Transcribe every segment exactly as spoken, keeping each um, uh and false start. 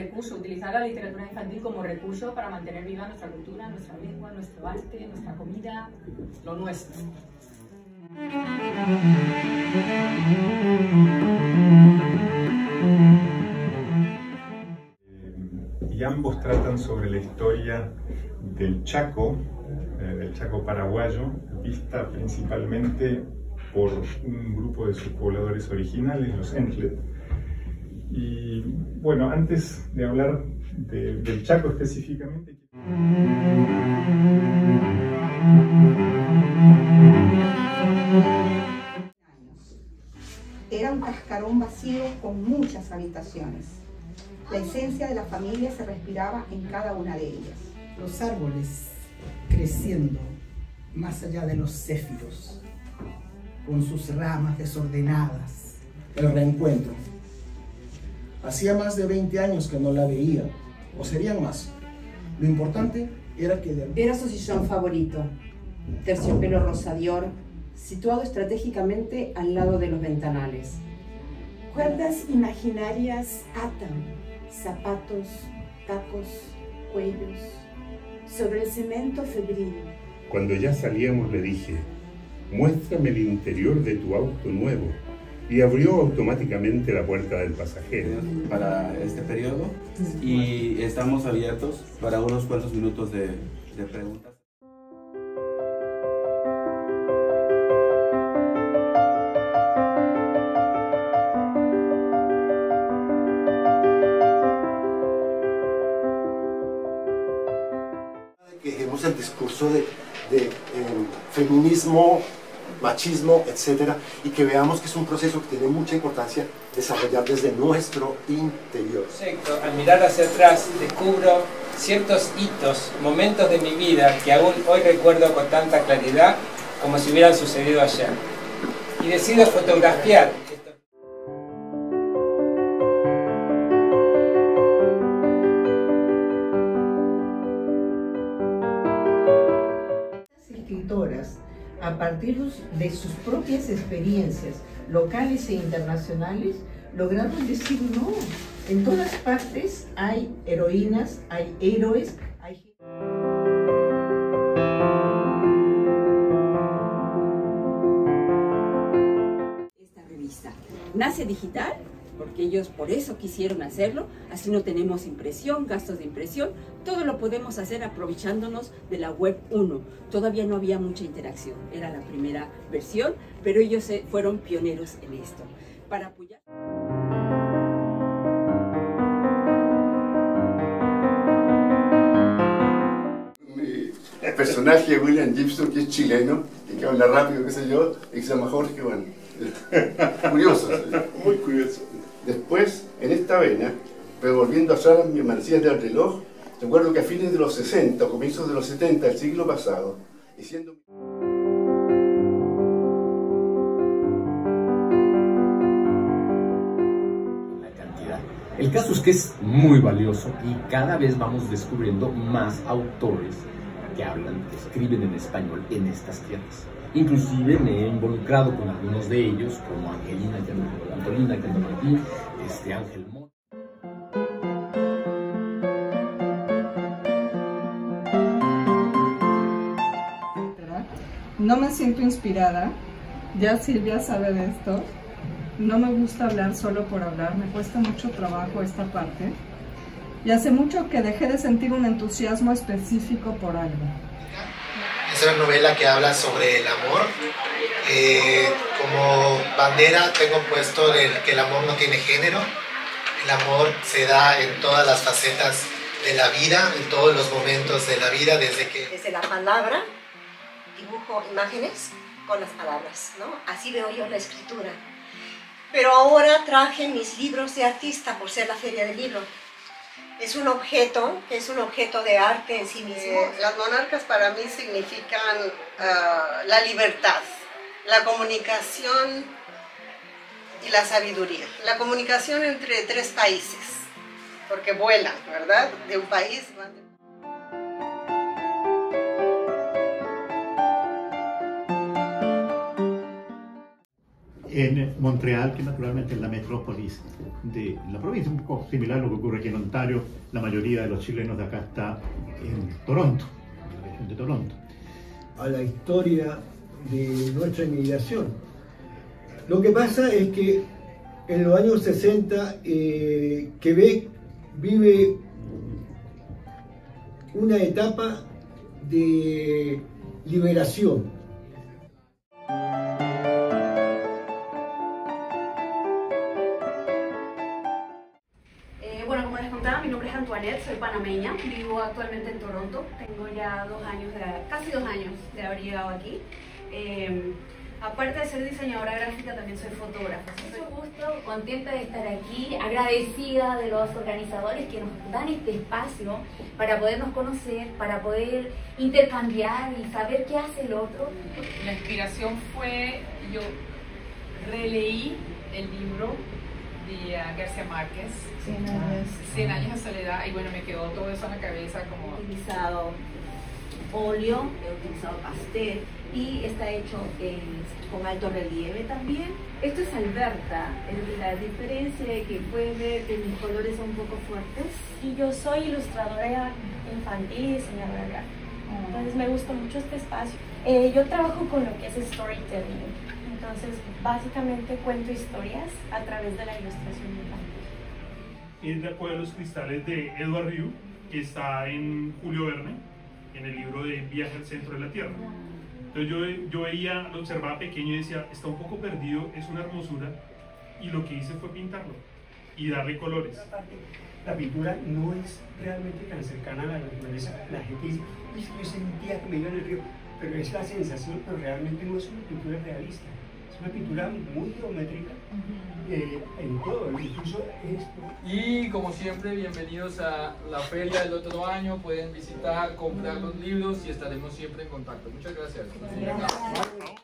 recurso, utilizar la literatura infantil como recurso para mantener viva nuestra cultura, nuestra lengua, nuestro arte, nuestra comida, lo nuestro. Y ambos tratan sobre la historia del Chaco, eh, del Chaco paraguayo, vista principalmente por un grupo de sus pobladores originales, los Entlet. Y bueno, antes de hablar de, del Chaco específicamente... Era un cascarón vacío con muchas habitaciones. La esencia de la familia se respiraba en cada una de ellas. Los árboles creciendo más allá de los céfiros, con sus ramas desordenadas. El reencuentro. Hacía más de veinte años que no la veía, o serían más. Lo importante era que... Era su sillón favorito, terciopelo rosa Dior, situado estratégicamente al lado de los ventanales. Cuerdas imaginarias atan zapatos, tacos, cuellos, sobre el cemento febril. Cuando ya salíamos le dije, muéstrame el interior de tu auto nuevo, y abrió automáticamente la puerta del pasajero. Para este periodo, y estamos abiertos para unos cuantos minutos de, de preguntas. Que dejemos el discurso de, de eh, feminismo, machismo, etcétera, y que veamos que es un proceso que tiene mucha importancia desarrollar desde nuestro interior. Al mirar hacia atrás descubro ciertos hitos, momentos de mi vida que aún hoy recuerdo con tanta claridad como si hubieran sucedido ayer. Y decido fotografiar. Escritoras, a partir de sus propias experiencias locales e internacionales, lograron decir no. En todas partes hay heroínas, hay héroes, hay... Esta revista nace digital, porque ellos por eso quisieron hacerlo, así no tenemos impresión, gastos de impresión, todo lo podemos hacer aprovechándonos de la web uno. Todavía no había mucha interacción, era la primera versión, pero ellos fueron pioneros en esto. Para apoyar... El personaje William Gibson, que es chileno, y que habla rápido, qué sé yo, y que se llama Jorge, bueno, curioso, muy curioso. Después, en esta vena, pero volviendo atrás a mis manecillas del reloj, recuerdo que a fines de los sesenta o comienzos de los setenta del siglo pasado, y siendo... La cantidad. El caso es que es muy valioso y cada vez vamos descubriendo más autores que hablan, que escriben en español en estas tierras. Inclusive me he involucrado con algunos de ellos, como Angelina, Antolina Candomartín, este Ángel Mont. No me siento inspirada, ya Silvia sabe de esto. No me gusta hablar solo por hablar, me cuesta mucho trabajo esta parte. Y hace mucho que dejé de sentir un entusiasmo específico por algo. Es una novela que habla sobre el amor. Eh, como bandera tengo puesto el, que el amor no tiene género. El amor se da en todas las facetas de la vida, en todos los momentos de la vida, desde que... Desde la palabra, dibujo imágenes con las palabras, ¿no? Así veo yo la escritura. Pero ahora traje mis libros de artista por ser la Feria del Libro. Es un objeto, que es un objeto de arte en sí mismo. Eh, las monarcas para mí significan uh, la libertad, la comunicación y la sabiduría. La comunicación entre tres países, porque vuelan, ¿verdad? De un país... en Montreal, que naturalmente es la metrópolis de la provincia, un poco similar a lo que ocurre aquí en Ontario. La mayoría de los chilenos de acá está en Toronto, en la región de Toronto. A la historia de nuestra inmigración. Lo que pasa es que en los años sesenta eh, Quebec vive una etapa de liberación. Eh, bueno, como les contaba, mi nombre es Antoinette, soy panameña, vivo actualmente en Toronto, tengo ya dos años, de, casi dos años de haber llegado aquí. Eh, Aparte de ser diseñadora gráfica, también soy fotógrafa. Mucho gusto, contenta de estar aquí, agradecida de los organizadores que nos dan este espacio para podernos conocer, para poder intercambiar y saber qué hace el otro. La inspiración fue, yo releí el libro de uh, García Márquez, Cien años de soledad, y bueno, me quedó todo eso en la cabeza como... He utilizado óleo, he utilizado pastel y está hecho eh, con alto relieve también. Esto es Alberta, es la diferencia de que puedes ver que mis colores son un poco fuertes. Y yo soy ilustradora infantil y diseñadora gráfica, entonces me gusta mucho este espacio. Eh, yo trabajo con lo que es storytelling, entonces básicamente cuento historias a través de la ilustración infantil. Es de acuerdo a los cristales de Edward Rieu, que está en Julio Verne, en el libro de Viaje al centro de la Tierra. Entonces yo, yo veía, lo observaba pequeño y decía, está un poco perdido, es una hermosura, y lo que hice fue pintarlo y darle colores. La pintura no es realmente tan cercana a la naturaleza. La gente dice, uy, yo sentía que me iba en el río, pero es la sensación, pero realmente no es una pintura realista. Es una pintura muy geométrica eh, en todo, incluso esto. Y como siempre, bienvenidos a la feria del otro año. Pueden visitar, comprar los libros y estaremos siempre en contacto. Muchas gracias. Gracias.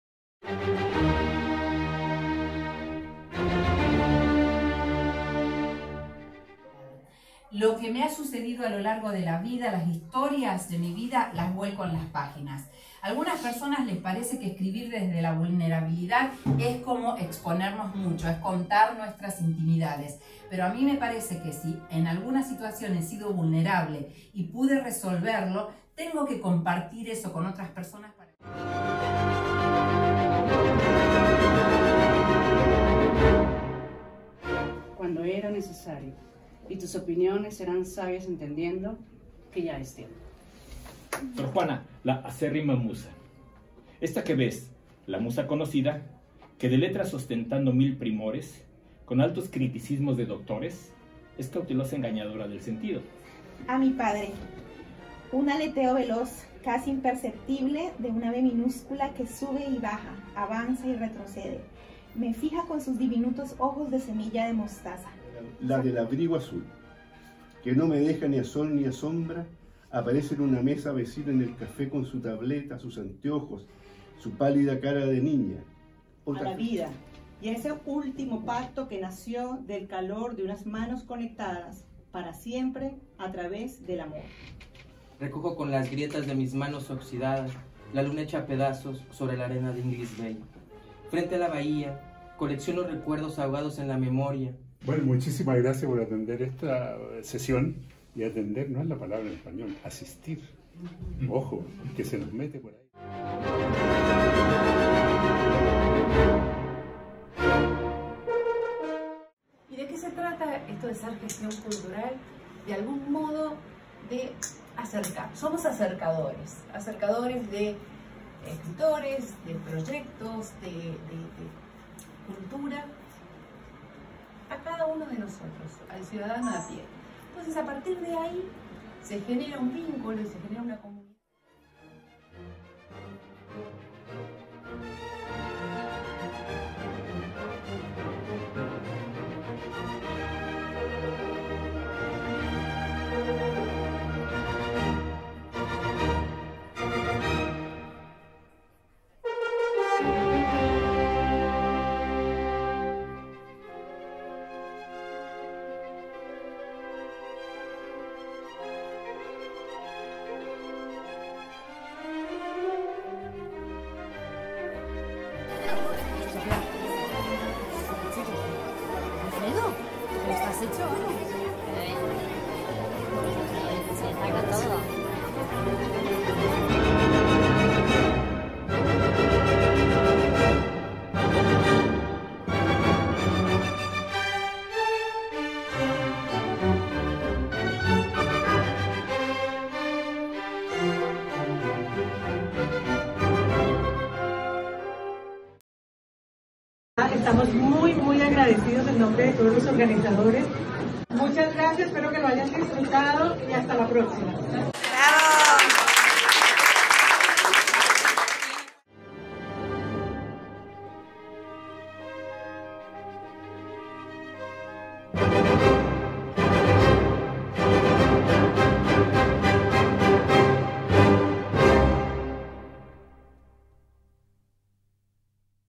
Lo que me ha sucedido a lo largo de la vida, las historias de mi vida, las vuelco en las páginas. A algunas personas les parece que escribir desde la vulnerabilidad es como exponernos mucho, es contar nuestras intimidades. Pero a mí me parece que si en alguna situación he sido vulnerable y pude resolverlo, tengo que compartir eso con otras personas para... Cuando era necesario. Y tus opiniones serán sabias entendiendo que ya es tiempo. Sor Juana, la acérrima musa. Esta que ves, la musa conocida, que de letras ostentando mil primores, con altos criticismos de doctores, es cautelosa engañadora del sentido. A mi padre, un aleteo veloz, casi imperceptible, de un ave minúscula que sube y baja, avanza y retrocede. Me fija con sus diminutos ojos de semilla de mostaza. La del abrigo azul, que no me deja ni a sol ni a sombra, aparece en una mesa vecina en el café con su tableta, sus anteojos, su pálida cara de niña. A la vida, y ese último pacto que nació del calor de unas manos conectadas para siempre a través del amor. Recojo con las grietas de mis manos oxidadas la luna hecha pedazos sobre la arena de Inglis Bay. Frente a la bahía, colecciono recuerdos ahogados en la memoria. Bueno, muchísimas gracias por atender esta sesión. Y atender no es la palabra en español, asistir. Ojo, que se nos mete por ahí. ¿Y de qué se trata esto de ser gestión cultural? De algún modo de acercar. Somos acercadores, acercadores de escritores, de proyectos, de, de, de cultura, a cada uno de nosotros, al ciudadano de a pie. Entonces, a partir de ahí, se genera un vínculo y se genera una comunidad. Estamos muy, muy agradecidos en nombre de todos los organizadores. Muchas gracias, espero que lo hayan disfrutado y hasta la próxima.